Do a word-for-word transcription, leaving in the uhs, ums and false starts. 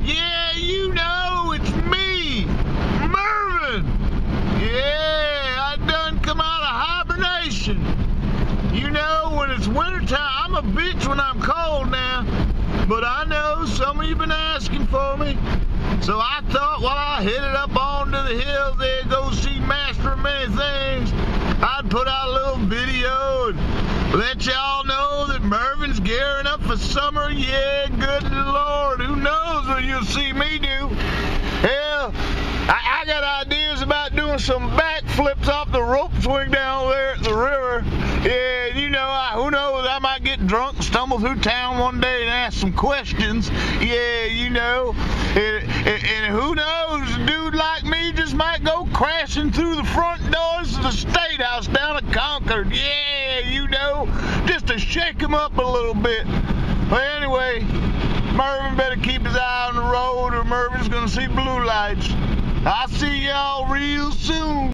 Yeah, you know, it's me, Mervin. Yeah, I done come out of hibernation. You know, when it's wintertime, I'm a bitch when I'm cold now. But I know some of you been asking for me. So I thought while I headed up onto the hill there, go see Master of Many Things, I'd put out a little video and let y'all know that Mervin's gearing up for summer. Yeah, good Lord, who knows what you'll see me do. Hell, I, I got ideas about doing some backflips off the rope swing down there at the river. Yeah, you know, I, who knows, I might get drunk, stumble through town one day and ask some questions. Yeah, you know, and, and, and who knows, a dude like me just might go crashing through the front doors of the State House down at Concord. Yeah, you know, just to shake him up a little bit. Well, anyway, Mervin better keep his eye on the road or Mervin's gonna see blue lights. I'll see y'all real soon.